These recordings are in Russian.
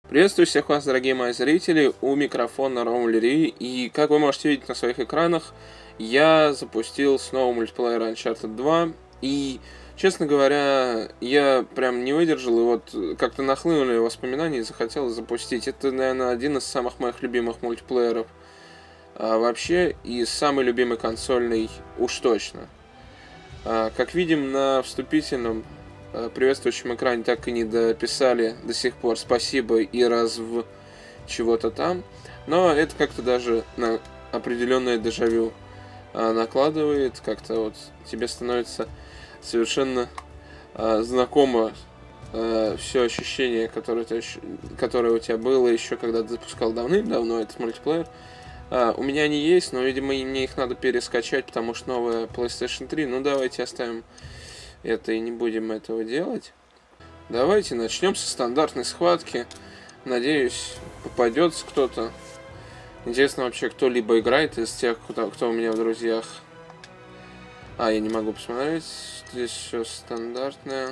Приветствую всех вас, дорогие мои зрители, у микрофона Ромулери, и как вы можете видеть на своих экранах, я запустил снова мультиплеер Uncharted 2, и, честно говоря, я прям не выдержал, и вот как-то нахлынули воспоминания и захотел запустить. Это, наверное, один из самых моих любимых мультиплееров вообще, и самый любимый консольный уж точно. Как видим, на вступительном приветствующем экране так и не дописали до сих пор спасибо и разв чего-то там, но это как-то даже на определенное дежавю накладывает, как-то вот тебе становится совершенно знакомо все ощущение, которое у тебя было еще когда ты запускал давным-давно этот мультиплеер. У меня они есть, но, видимо, мне их надо перескачать, потому что новая PlayStation 3. Ну, давайте оставим это и не будем этого делать. Давайте начнем со стандартной схватки. Надеюсь, попадется кто-то. Интересно вообще, кто-либо играет из тех, кто у меня в друзьях. Я не могу посмотреть. Здесь все стандартное.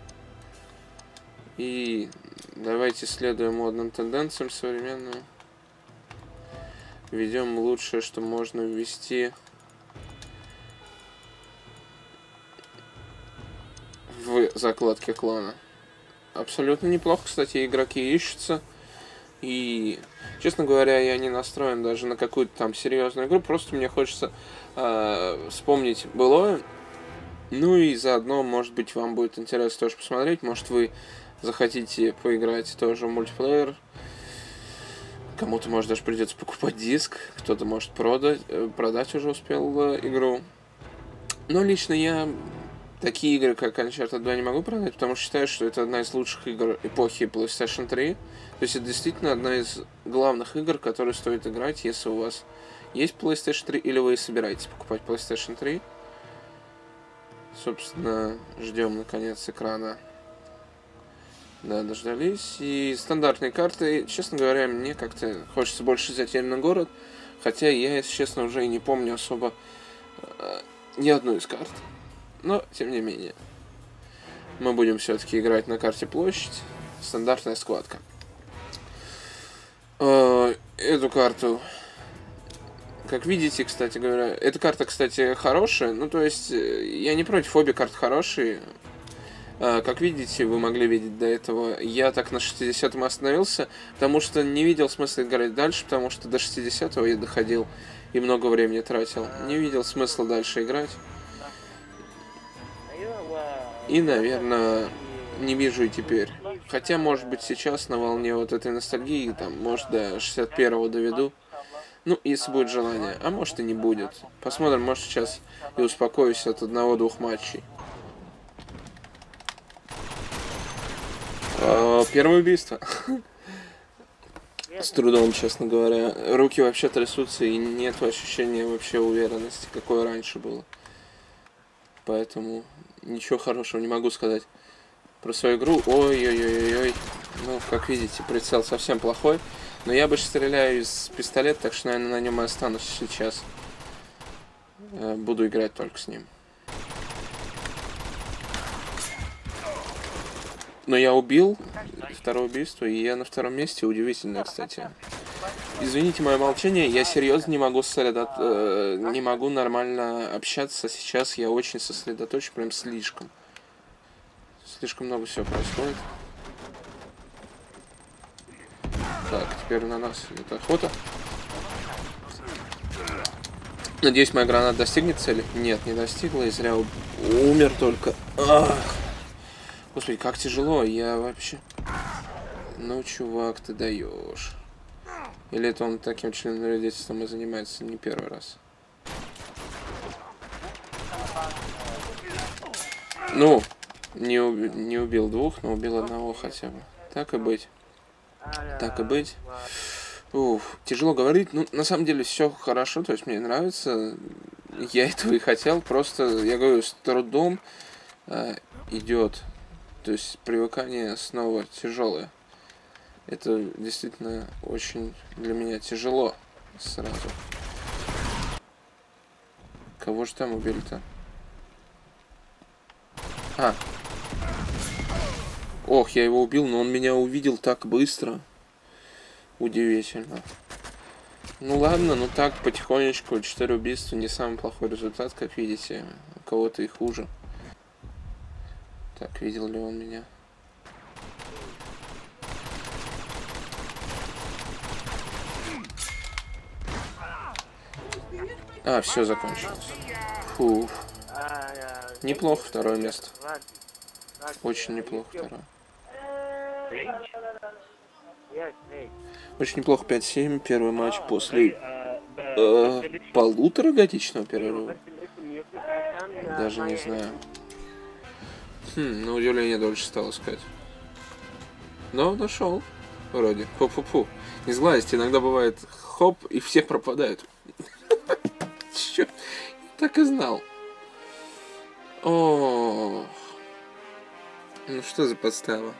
И давайте следуем модным тенденциям современным. Введем лучшее, что можно ввести в закладке клана. Абсолютно неплохо, кстати, игроки ищутся. И, честно говоря, я не настроен даже на какую-то там серьезную игру. Просто мне хочется вспомнить былое. Ну и заодно, может быть, вам будет интересно тоже посмотреть. Может, вы захотите поиграть тоже в мультиплеер. Кому-то, может, даже придется покупать диск. Кто-то, может, продать уже успел игру. Но лично я такие игры, как Uncharted 2, не могу продать, потому что считаю, что это одна из лучших игр эпохи PlayStation 3. То есть это действительно одна из главных игр, которые стоит играть, если у вас есть PlayStation 3 или вы собираетесь покупать PlayStation 3. Собственно, ждем наконец экрана. Да, дождались. И стандартные карты, честно говоря, мне как-то хочется больше «Затерянный город». Хотя я, если честно, уже и не помню особо ни одну из карт. Но, тем не менее, мы будем все-таки играть на карте площадь. Стандартная схватка. Эту карту, как видите, кстати говоря, эта карта, кстати, хорошая. Ну, то есть, я не против, обе карты хорошие. Как видите, вы могли видеть до этого, я так на 60-м остановился, потому что не видел смысла играть дальше, потому что до 60-го я доходил и много времени тратил. Не видел смысла дальше играть. И, наверное, не вижу и теперь. Хотя, может быть, сейчас на волне вот этой ностальгии, там, может, до 61-го доведу. Ну, если будет желание. А может и не будет. Посмотрим, может, сейчас и успокоюсь от 1-2 матчей. Первое убийство. С трудом, честно говоря. Руки вообще трясутся, и нет ощущения вообще уверенности, какое раньше было. Поэтому ничего хорошего не могу сказать про свою игру. Ой-ой-ой-ой. Ну, как видите, прицел совсем плохой. Но я больше стреляю из пистолета, так что, наверное, на нем и останусь сейчас. Буду играть только с ним. Но я убил второе убийство, и я на втором месте. Удивительно, кстати. Извините мое молчание, я серьезно не могу не могу нормально общаться сейчас. Я очень сосредоточен, прям слишком. Слишком много всего происходит. Так, теперь на нас идет охота. Надеюсь, моя граната достигнет цели. Нет, не достигла, и зря умер только. Ах! Господи, как тяжело, я вообще... Ну, чувак, ты даешь. Или это он таким членовредительством и занимается не первый раз? Ну, не убил двух, но убил одного хотя бы. Так и быть. Так и быть. Уф, тяжело говорить. Ну, на самом деле, все хорошо, то есть мне нравится. Я этого и хотел. Просто, я говорю, с трудом идет. То есть привыкание снова тяжелое. Это действительно очень для меня тяжело сразу. Кого же там убили-то? Ох, я его убил, но он меня увидел так быстро. Удивительно. Ну ладно, ну так, потихонечку, 4 убийства не самый плохой результат, как видите. У кого-то и хуже. Так, видел ли он меня? А, все закончилось. Фух. Неплохо второе место. Очень неплохо второе. Очень неплохо 5-7. Первый матч после полуторагодичного перерыва. Даже не знаю. На удивление дольше стал искать. Но нашел. Вроде. Фу-фу-фу. Не сглазить, иногда бывает хоп, и все пропадают. Чё? Так и знал. О, ну что за подстава?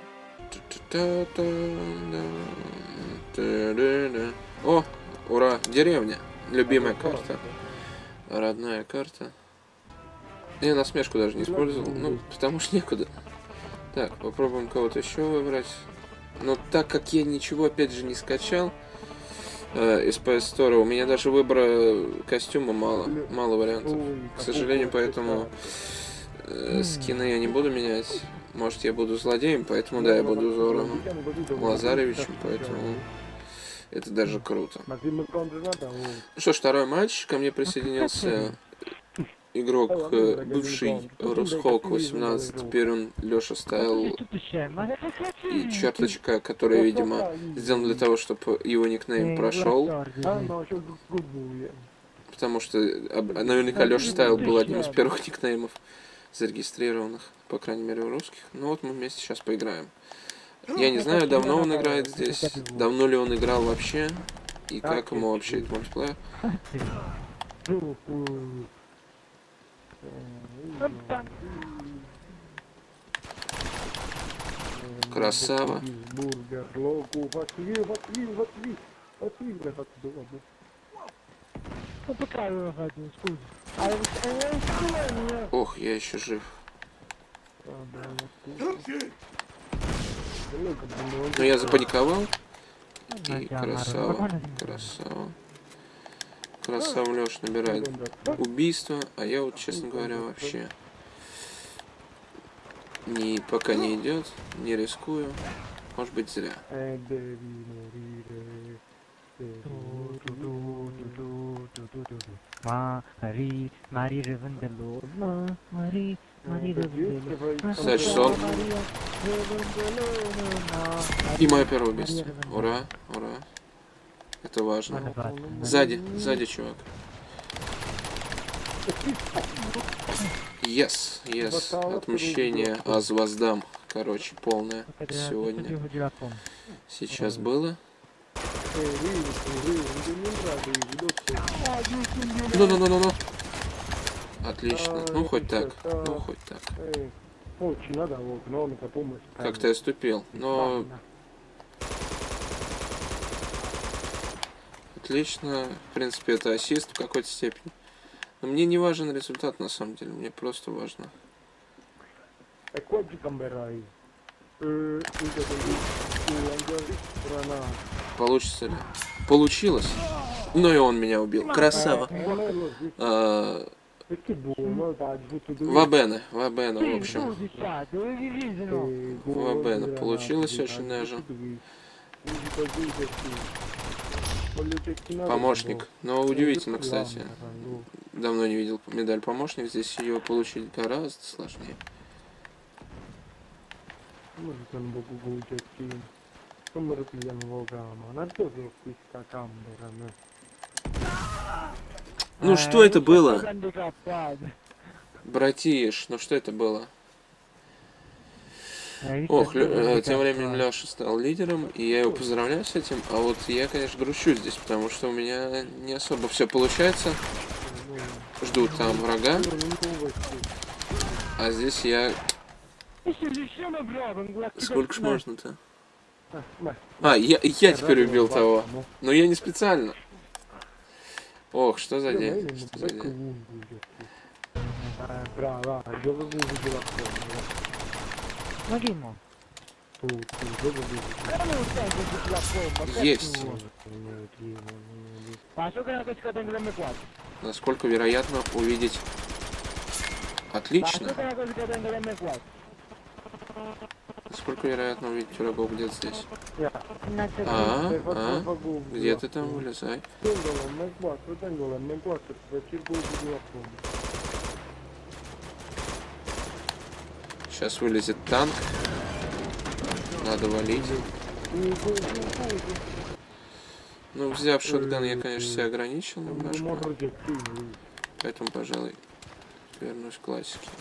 О, ура, деревня. Любимая карта. Родная карта. Я насмешку даже не использовал. Ну, потому что некуда. Так, попробуем кого-то еще выбрать. Но так как я ничего опять же не скачал из PS Store, у меня даже выбора костюма мало вариантов. К сожалению, поэтому скины я не буду менять. Может, я буду злодеем, поэтому да, я буду Зораном Лазаревичем, поэтому это даже круто. Ну что ж, второй матч. Ко мне присоединился игрок, бывший Русхок 18, теперь он Леша Стайл, и черточка, которая, видимо, сделана для того, чтобы его никнейм прошел. Потому что наверняка Леша Стайл был одним из первых никнеймов зарегистрированных, по крайней мере, у русских. Ну вот мы вместе сейчас поиграем. Я не знаю, давно он играет здесь, давно ли он играл вообще, и как ему вообще этот мультиплеер. Красава. Ох, я еще жив. Но я запаниковал. И красава. Красава Леша набирает убийство, а я вот, честно говоря, вообще пока не идет, не рискую. Может быть, зря. Кстати, сон. И мое первое убийство. Ура, ура. Это важно. Сзади, чувак. Yes. Отмщение аз воздам. Короче, полное сегодня. Сейчас было. Ну. Отлично. Ну, хоть так. Как-то я ступил. Но... Отлично. В принципе, это ассист в какой-то степени. Но мне не важен результат, на самом деле. Мне просто важно. Получится ли? Получилось. Ну и он меня убил. Красава. Вабена, в общем. Вабена. Получилось очень даже. Помощник. Но удивительно, кстати. Давно не видел медаль помощник. Здесь ее получить гораздо сложнее. Ну что это было? Братиш, ну что это было? Ох, тем временем Леша стал лидером, и я его поздравляю с этим. А вот я, конечно, грущу здесь, потому что у меня не особо все получается. Жду там врага. А здесь я... Сколько ж можно-то? А, я теперь убил того. Но я не специально. Ох, что за день? Есть. Насколько вероятно увидеть... Отлично. Насколько вероятно увидеть врагов где-то здесь? Где ты там? Вылезай. Сейчас вылезет танк. Надо валить. Ну, взяв шотган, я, конечно, себя ограничил немножко. Поэтому, пожалуй, вернусь к классике.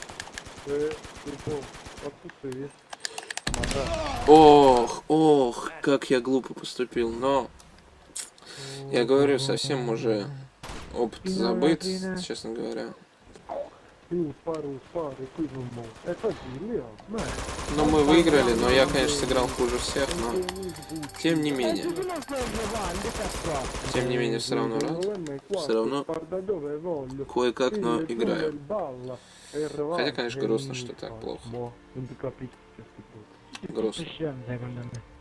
Ох, как я глупо поступил, но... Я говорю, совсем уже опыт забыт, честно говоря. Но мы выиграли, но я, конечно, сыграл хуже всех, но... Тем не менее, все равно рад. Все равно кое-как, но играю. Хотя, конечно, грустно, что так плохо. Грустно.